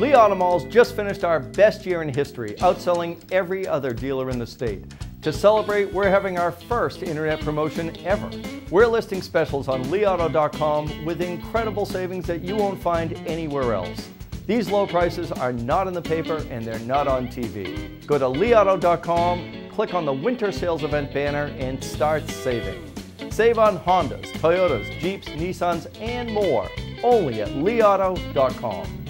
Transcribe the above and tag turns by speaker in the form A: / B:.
A: Lee Auto Malls just finished our best year in history, outselling every other dealer in the state. To celebrate, we're having our first internet promotion ever. We're listing specials on leeauto.com with incredible savings that you won't find anywhere else. These low prices are not in the paper and they're not on TV. Go to leeauto.com, click on the Winter Sales Event banner and start saving. Save on Hondas, Toyotas, Jeeps, Nissans, and more, only at leeauto.com.